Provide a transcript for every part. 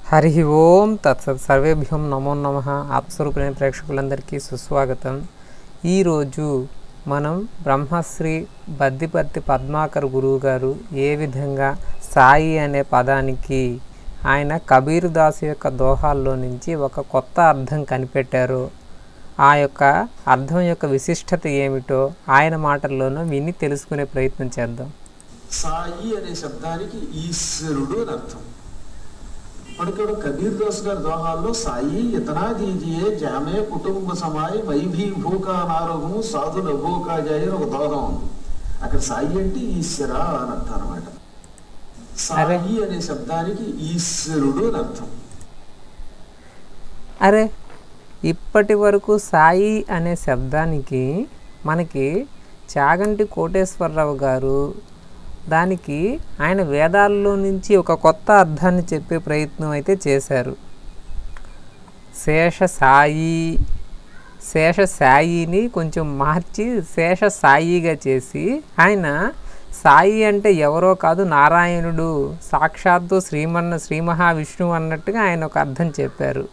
హరి ఓం తత్సత్ సర్వేభ్యం నమో నమః. ఆత్మస్వరూపులైన ప్రేక్షకులందరికీ సుస్వాగతం. ఈరోజు మనం బ్రహ్మశ్రీ బద్దిపర్తి పద్మాకర్ గురువు గారు ఏ విధంగా సాయి అనే పదానికి ఆయన కబీర్ దాస్ యొక్క దోహాల్లో నుంచి ఒక కొత్త అర్థం కనిపెట్టారో, ఆ యొక్క అర్థం యొక్క విశిష్టత ఏమిటో ఆయన మాటల్లోనూ విని తెలుసుకునే ప్రయత్నం చేద్దాం. సాయి అనే శబ్దానికి ఈశ్వరుడు అని అర్థం. మనకి కబీర్ దాస్ గారి దోహాల్లో సాయి ఇతనా దీజియే జామే కుటుంబ సమాయి వైభీ భూకా నారోగము సాధుల భూకా జాయి అని ఒక దోహం ఉంది. అక్కడ సాయి అంటే ఈశ్వర అని అర్థం అనమాట. సాయి అనే శబ్దానికి ఈశ్వరుడు అని అర్థం. అరే, ఇప్పటి వరకు సాయి అనే శబ్దానికి మనకి చాగంటి కోటేశ్వరరావు గారు దానికి ఆయన వేదాల్లో నుంచి ఒక కొత్త అర్థాన్ని చెప్పే ప్రయత్నం అయితే చేశారు. శేష సాయిని కొంచెం మార్చి శేష సాయిగా చేసి, ఆయన సాయి అంటే ఎవరో కాదు, నారాయణుడు, సాక్షాత్తు శ్రీ మహావిష్ణువు అన్నట్టుగా ఆయన ఒక అర్థం చెప్పారు.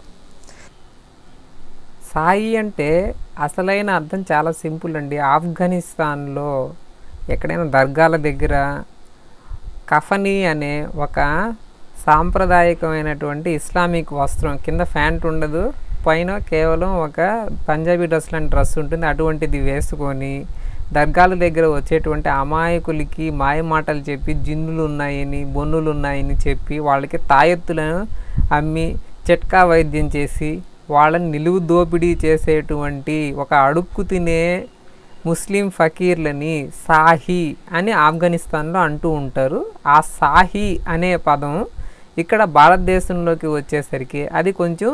సాయి అంటే అసలైన అర్థం చాలా సింపుల్ అండి. ఆఫ్ఘనిస్తాన్లో ఎక్కడైనా దర్గాల దగ్గర కఫనీ అనే ఒక సాంప్రదాయకమైనటువంటి ఇస్లామిక్ వస్త్రం, కింద ప్యాంట్ ఉండదు, పైన కేవలం ఒక పంజాబీ డ్రెస్ లాంటి డ్రెస్ ఉంటుంది, అటువంటిది వేసుకొని దర్గాల దగ్గర వచ్చేటువంటి అమాయకులకి మాయ మాటలు చెప్పి జిన్నులు ఉన్నాయని, బొన్నులు ఉన్నాయని చెప్పి వాళ్ళకి తాయెత్తులను అమ్మి చిట్కా వైద్యం చేసి వాళ్ళని నిలువు దోపిడీ చేసేటువంటి ఒక అడుక్కు తినే ముస్లిం ఫకీర్లని సాహి అని ఆఫ్ఘనిస్తాన్లో అంటూ ఉంటారు. ఆ సాహి అనే పదం ఇక్కడ భారతదేశంలోకి వచ్చేసరికి అది కొంచెం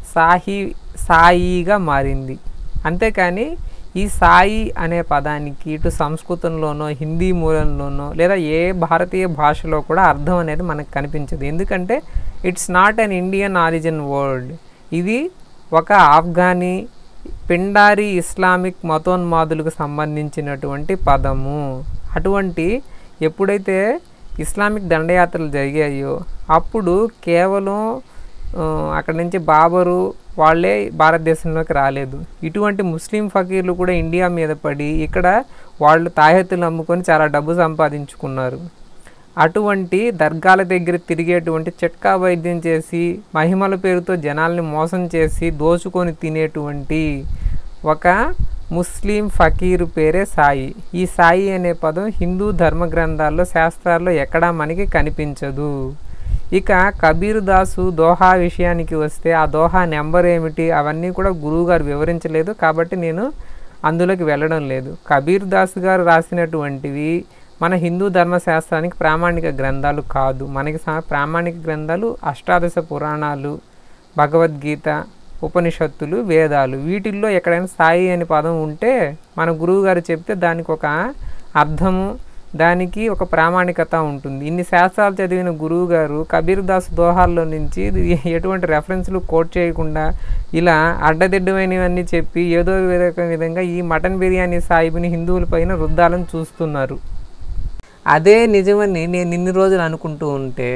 సాయిగా మారింది. అంతేకాని ఈ సాయి అనే పదానికి ఇటు సంస్కృతంలోనో హిందీ మూలంలోనో లేదా ఏ భారతీయ భాషలో కూడా అర్థం అనేది మనకు కనిపించదు. ఎందుకంటే it's not an Indian origin word. ఇది ఒక ఆఫ్ఘనీ పిండారి ఇస్లామిక్ మతోన్మాదులకు సంబంధించినటువంటి పదము. అటువంటి ఎప్పుడైతే ఇస్లామిక్ దండయాత్రలు జరిగాయో అప్పుడు కేవలం అక్కడి నుంచి బాబరు వాళ్ళే భారతదేశంలోకి రాలేదు. ఇటువంటి ముస్లిం ఫకీర్లు కూడా ఇండియా మీద పడి ఇక్కడ వాళ్ళు తాయెత్తులు అమ్ముకొని చాలా డబ్బు సంపాదించుకున్నారు. అటువంటి దర్గాల దగ్గర తిరిగేటువంటి చిట్కా వైద్యం చేసి మహిమల పేరుతో జనాల్ని మోసం చేసి దోచుకొని తినేటువంటి ఒక ముస్లిం ఫకీరు పేరే సాయి. ఈ సాయి అనే పదం హిందూ ధర్మ గ్రంథాల్లో శాస్త్రాల్లో ఎక్కడా మనకి కనిపించదు. ఇక కబీర్ దాసు దోహా విషయానికి వస్తే ఆ దోహా నెంబర్ ఏమిటి అవన్నీ కూడా గురువుగారు వివరించలేదు, కాబట్టి నేను అందులోకి వెళ్ళడం లేదు. కబీర్ దాస్ గారు రాసినటువంటివి మన హిందూ ధర్మశాస్త్రానికి ప్రామాణిక గ్రంథాలు కాదు. మనకి ప్రామాణిక గ్రంథాలు అష్టాదశ పురాణాలు, భగవద్గీత, ఉపనిషత్తులు, వేదాలు. వీటిల్లో ఎక్కడైనా సాయి అనే పదం ఉంటే మన గురువు గారు చెప్తే దానికి ఒక అర్థము, దానికి ఒక ప్రామాణికత ఉంటుంది. ఇన్ని శాస్త్రాలు చదివిన గురువు గారు కబీర్ దాస్ దోహాల్లో నుంచి ఎటువంటి రెఫరెన్స్లు కోట్ చేయకుండా ఇలా అడ్డదిడ్డమైనవన్నీ చెప్పి ఏదో విధంగా ఈ మటన్ బిర్యానీ సాహిబుని హిందువుల పైన రుద్దాలని చూస్తున్నారు. అదే నిజమని నేను ఇన్ని రోజులు అనుకుంటూ ఉంటే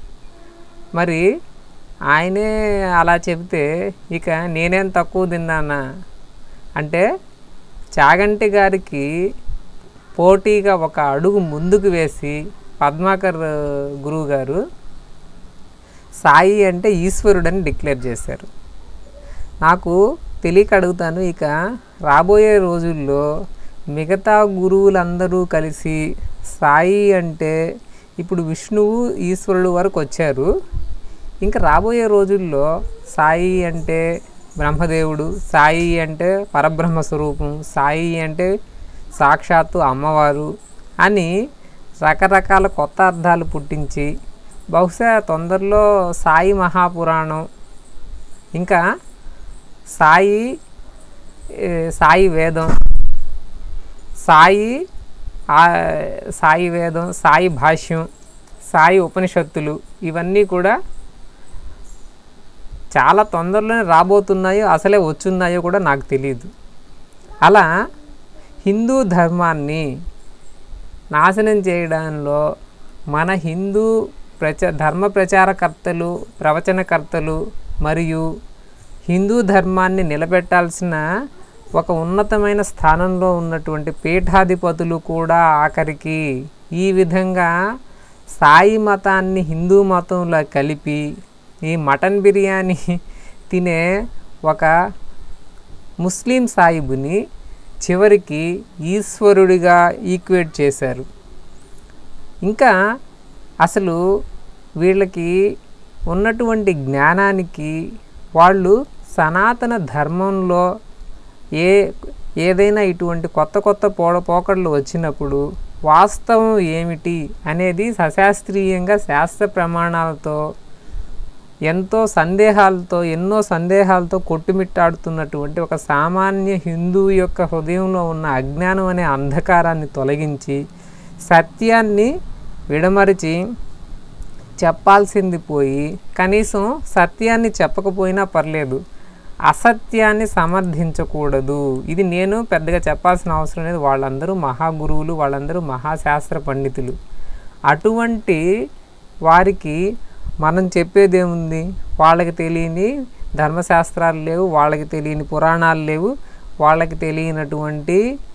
మరి ఆయనే అలా చెబితే ఇక నేనేం తక్కువ తిన్నానా అంటే, చాగంటి గారికి పోటీగా ఒక అడుగు ముందుకు వేసి పద్మాకర్ గురువు గారు సాయి అంటే ఈశ్వరుడని డిక్లేర్ చేశారు. నాకు తెలియక అడుగుతాను, ఇక రాబోయే రోజుల్లో మిగతా గురువులందరూ కలిసి సాయి అంటే ఇప్పుడు విష్ణువు ఈశ్వరుడు వరకు వచ్చారు, ఇంకా రాబోయే రోజుల్లో సాయి అంటే బ్రహ్మదేవుడు, సాయి అంటే పరబ్రహ్మ స్వరూపం, సాయి అంటే సాక్షాత్తు అమ్మవారు అని రకరకాల కొత్త అర్థాలు పుట్టించి బహుశా తొందరలో సాయి మహాపురాణం, ఇంకా సాయి వేదం, సాయి వేదం, సాయి భాష్యం, సాయి ఉపనిషత్తులు ఇవన్నీ కూడా చాలా తొందరలోనే రాబోతున్నాయో అసలే వచ్చున్నాయో కూడా నాకు తెలియదు. అలా హిందూ ధర్మాన్ని నాశనం చేయడంలో మన హిందూ ధర్మ ప్రచారకర్తలు, ప్రవచనకర్తలు మరియు హిందూ ధర్మాన్ని నిలబెట్టాల్సిన ఒక ఉన్నతమైన స్థానంలో ఉన్నటువంటి పీఠాధిపతులు కూడా ఆఖరికి ఈ విధంగా సాయి మతాన్ని హిందూ మతంలో కలిపి ఈ మటన్ బిర్యానీ తినే ఒక ముస్లిం సాయిబుని చివరికి ఈశ్వరుడిగా ఈక్వేట్ చేశారు. ఇంకా అసలు వీళ్ళకి ఉన్నటువంటి జ్ఞానానికి వాళ్ళు సనాతన ధర్మంలో ఏదైనా ఇటువంటి కొత్త కొత్త పోకడలు వచ్చినప్పుడు వాస్తవం ఏమిటి అనేది సశాస్త్రీయంగా శాస్త్ర ప్రమాణాలతో ఎన్నో సందేహాలతో కొట్టుమిట్టాడుతున్నటువంటి ఒక సామాన్య హిందువు యొక్క హృదయంలో ఉన్న అజ్ఞానం అనే అంధకారాన్ని తొలగించి సత్యాన్ని విడమరిచి చెప్పాల్సింది పోయి కనీసం సత్యాన్ని చెప్పకపోయినా పర్లేదు, అసత్యాన్ని సమర్థించకూడదు. ఇది నేను పెద్దగా చెప్పాల్సిన అవసరం లేదు. వాళ్ళందరూ మహాగురువులు, వాళ్ళందరూ మహాశాస్త్ర పండితులు. అటువంటి వారికి మనం చెప్పేదేముంది? వాళ్ళకి తెలియని ధర్మశాస్త్రాలు లేవు, వాళ్ళకి తెలియని పురాణాలు లేవు, వాళ్ళకి తెలియనటువంటి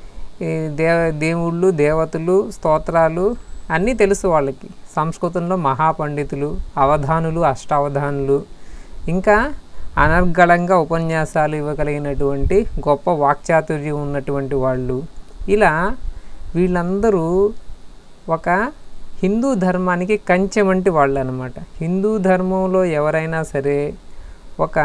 దేవుళ్ళు, దేవతలు, స్తోత్రాలు అన్నీ తెలుసు వాళ్ళకి. సంస్కృతంలో మహాపండితులు, అవధానులు, అష్టావధానులు, ఇంకా అనర్గళంగా ఉపన్యాసాలు ఇవ్వగలిగినటువంటి గొప్ప వాక్చాతుర్యం ఉన్నటువంటి వాళ్ళు. ఇలా వీళ్ళందరూ ఒక హిందూ ధర్మానికి కంచె వంటి వాళ్ళు అన్నమాట. హిందూ ధర్మంలో ఎవరైనా సరే ఒక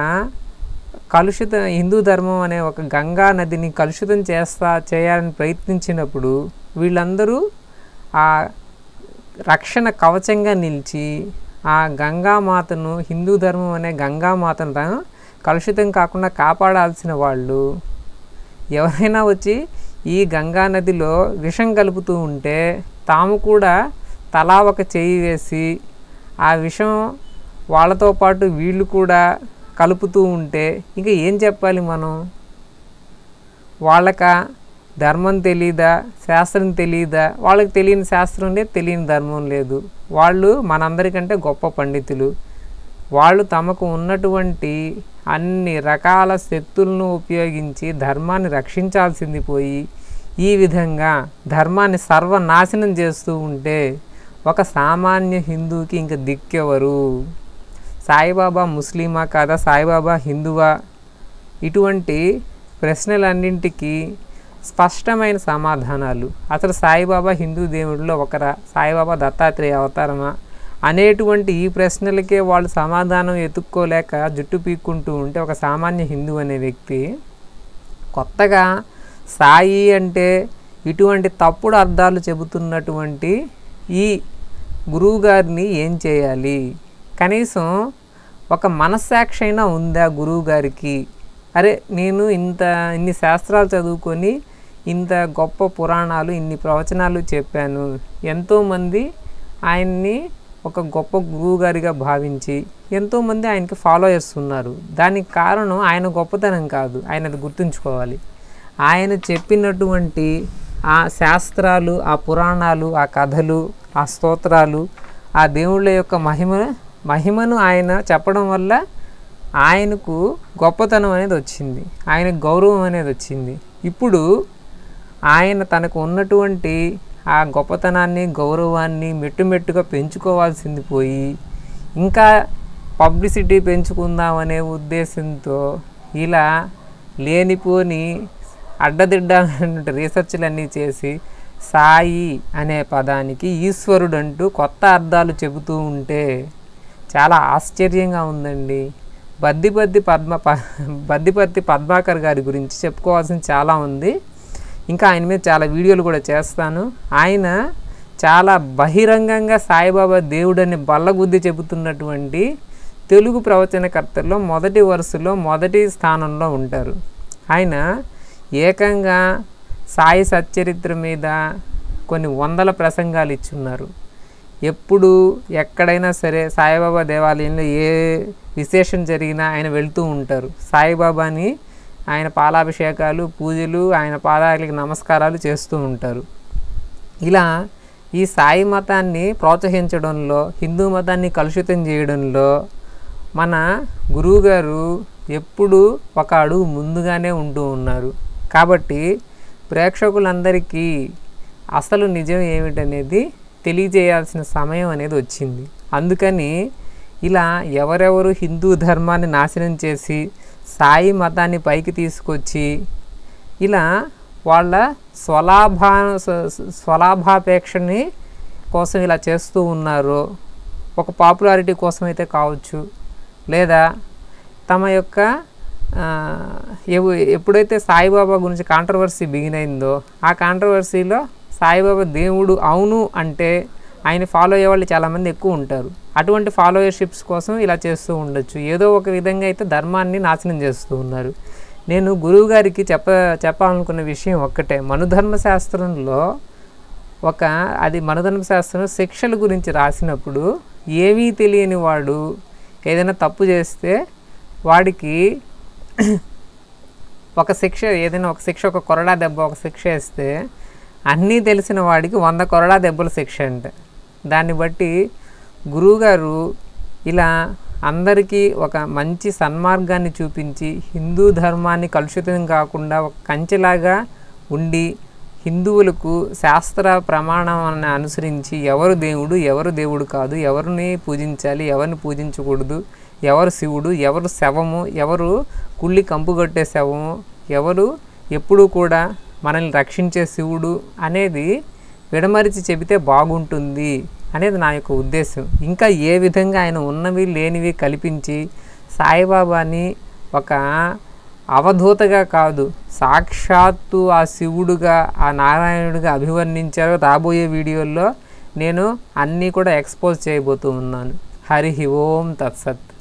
హిందూ ధర్మం అనే ఒక గంగా నదిని కలుషితం చేయాలని ప్రయత్నించినప్పుడు వీళ్ళందరూ ఆ రక్షణ కవచంగా నిలిచి ఆ గంగామాతను, హిందూ ధర్మం అనే గంగామాతను కలుషితం కాకుండా కాపాడాల్సిన వాళ్ళు. ఎవరైనా వచ్చి ఈ గంగా నదిలో విషం కలుపుతూ ఉంటే తాము కూడా తలా ఒక చెయ్యి వేసి ఆ విషం వాళ్ళతో పాటు వీళ్ళు కూడా కలుపుతూ ఉంటే ఇంకా ఏం చెప్పాలి మనం? వాళ్ళక ధర్మం తెలీదా, శాస్త్రం తెలీదా? వాళ్ళకి తెలియని శాస్త్రం లేదు, తెలియని ధర్మం లేదు. వాళ్ళు మనందరికంటే గొప్ప పండితులు. వాళ్ళు తమకు ఉన్నటువంటి అన్ని రకాల శక్తులను ఉపయోగించి ధర్మాన్ని రక్షించాల్సింది పోయి ఈ విధంగా ధర్మాన్ని సర్వనాశనం చేస్తూ ఉంటే ఒక సామాన్య హిందువుకి ఇంక దిక్కెవరు? సాయిబాబా ముస్లిమా కాదా, సాయిబాబా హిందువా? ఇటువంటి ప్రశ్నలన్నింటికి స్పష్టమైన సమాధానాలు. అసలు సాయిబాబా హిందూ దేవుడిలో ఒకరా, సాయిబాబా దత్తాత్రేయ అవతారమా అనేటువంటి ఈ ప్రశ్నలకే వాళ్ళు సమాధానం ఎత్తుక్కోలేక జుట్టు పీక్కుంటూ ఉంటే ఒక సామాన్య హిందూ అనే వ్యక్తి కొత్తగా సాయి అంటే ఇటువంటి తప్పుడు అర్థాలు చెబుతున్నటువంటి ఈ గురువుగారిని ఏం చేయాలి? కనీసం ఒక మనస్సాక్షి అయినా ఉందా గురువుగారికి? అరే నేను ఇన్ని శాస్త్రాలు చదువుకొని ఇంత గొప్ప పురాణాలు, ఇన్ని ప్రవచనాలు చెప్పాను, ఎంతోమంది ఆయన్ని ఒక గొప్ప గురువుగారిగా భావించి ఎంతోమంది ఆయనకి ఫాలోయర్స్ ఉన్నారు. దానికి కారణం ఆయన గొప్పతనం కాదు, ఆయన అది గుర్తుంచుకోవాలి. ఆయన చెప్పినటువంటి ఆ శాస్త్రాలు, ఆ పురాణాలు, ఆ కథలు, ఆ స్తోత్రాలు, ఆ దేవుళ్ళ యొక్క మహిమను ఆయన చెప్పడం వల్ల ఆయనకు గొప్పతనం అనేది వచ్చింది, ఆయనకు గౌరవం అనేది వచ్చింది. ఇప్పుడు ఆయన తనకు ఉన్నటువంటి ఆ గొప్పతనాన్ని, గౌరవాన్ని మెట్టుమెట్టుగా పెంచుకోవాల్సింది పోయి ఇంకా పబ్లిసిటీ పెంచుకుందామనే ఉద్దేశంతో ఇలా లేనిపోని అడ్డదిడ్డ రీసెర్చ్లన్నీ చేసి సాయి అనే పదానికి ఈశ్వరుడు అంటూ కొత్త అర్థాలు చెబుతూ ఉంటే చాలా ఆశ్చర్యంగా ఉందండి. బద్దిపర్తి పద్మాకర్ గారి గురించి చెప్పుకోవాల్సింది చాలా ఉంది. ఇంకా ఆయన మీద చాలా వీడియోలు కూడా చేస్తాను. ఆయన చాలా బహిరంగంగా సాయిబాబా దేవుడని బల్లగుద్ది చెబుతున్నటువంటి తెలుగు ప్రవచనకర్తల్లో మొదటి వరుసలో మొదటి స్థానంలో ఉంటారు. ఆయన ఏకంగా సాయి సచ్చరిత్ర మీద కొన్ని వందల ప్రసంగాలు ఇచ్చున్నారు. ఎప్పుడు ఎక్కడైనా సరే సాయిబాబా దేవాలయంలో ఏ విశేషం జరిగినా ఆయన వెళ్తూ ఉంటారు. సాయిబాబాని ఆయన పాలాభిషేకాలు, పూజలు, ఆయన పాదాలకి నమస్కారాలు చేస్తూ ఉంటారు. ఇలా ఈ సాయి మతాన్ని ప్రోత్సహించడంలో, హిందూ మతాన్ని కలుషితం చేయడంలో మన గురువుగారు ఎప్పుడూ ఒక అడుగు ముందుగానే ఉంటూ ఉన్నారు. కాబట్టి ప్రేక్షకులందరికీ అసలు నిజం ఏమిటనేది తెలియజేయాల్సిన సమయం అనేది వచ్చింది. అందుకని ఇలా ఎవరెవరు హిందూ ధర్మాన్ని నాశనం చేసి సాయి మతాన్ని పైకి తీసుకొచ్చి ఇలా వాళ్ళ స్వలాభాపేక్షని కోసం ఇలా చేస్తూ ఉన్నారో, ఒక పాపులారిటీ కోసం అయితే కావచ్చు, లేదా తమ యొక్క ఎప్పుడైతే సాయిబాబా గురించి కాంట్రవర్సీ బిగిన్ అయిందో ఆ కాంట్రవర్సీలో సాయిబాబా దేవుడు అవును అంటే ఆయన ఫాలో అయ్యే వాళ్ళు చాలామంది ఎక్కువ ఉంటారు. అటువంటి ఫాలోయర్షిప్స్ కోసం ఇలా చేస్తూ ఉండొచ్చు. ఏదో ఒక విధంగా అయితే ధర్మాన్ని నాశనం చేస్తూ ఉన్నారు. నేను గురువు గారికి చెప్పాలనుకున్న విషయం ఒక్కటే, మనుధర్మశాస్త్రంలో అది మనుధర్మశాస్త్రం శిక్షల గురించి రాసినప్పుడు ఏమీ తెలియని వాడు ఏదైనా తప్పు చేస్తే వాడికి ఒక శిక్ష ఒక కొరడా దెబ్బ ఒక శిక్ష వేస్తే అన్నీ తెలిసిన వాడికి 100 కొరడా దెబ్బల శిక్ష అంటే. దాన్ని బట్టి గురువుగారు ఇలా అందరికీ ఒక మంచి సన్మార్గాన్ని చూపించి హిందూ ధర్మాన్ని కలుషితం కాకుండా ఒక కంచెలాగా ఉండి హిందువులకు శాస్త్ర ప్రమాణాన్ని అనుసరించి ఎవరు దేవుడు ఎవరు దేవుడు కాదు, ఎవరిని పూజించాలి ఎవరిని పూజించకూడదు, ఎవరు శివుడు ఎవరు శవము, ఎవరు కుళ్ళి కంపుగొట్టే శవము, ఎవరు ఎప్పుడూ కూడా మనల్ని రక్షించే శివుడు అనేది విడమరిచి చెబితే బాగుంటుంది అనేది నా యొక్క ఉద్దేశం. ఇంకా ఏ విధంగా ఆయన ఉన్నవి లేనివి కల్పించి సాయిబాబాని ఒక అవధూతగా కాదు సాక్షాత్తు ఆ శివుడుగా ఆ నారాయణుడిగా అభివర్ణించారో రాబోయే వీడియోల్లో నేను అన్నీ కూడా ఎక్స్పోజ్ చేయబోతూ ఉన్నాను. హరి ఓం తత్సత్.